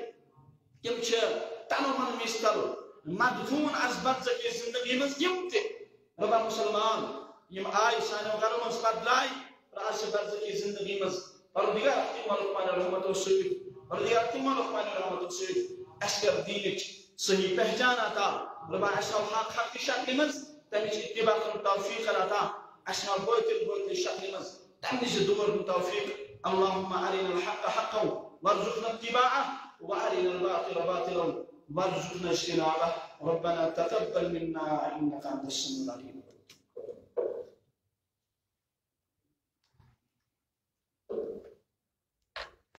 تم چھ تنو من مستل مدفون از برزخی زندگی مز یمتی ربا مسلمان یم آئی سانو گرم از بدلائی راس برزخی زندگی مز اور دیگر احتیم ولقمان رحمت و سوید اور دیگر احتیم ولقمان رحمت و سوید اسکر دینچ صحیح پہچان آتا ربا اسکر حق شکل مز تمیچ اتباع کن توفیق آتا اسکر بویت شکل مز تمیچ دور کن توفیق اللهم ارنا الحق حقا وارزقنا اتباعه وارنا الباطل باطلا وارزقنا اجتنابه ربنا تقبل منا انك انت السميع العليم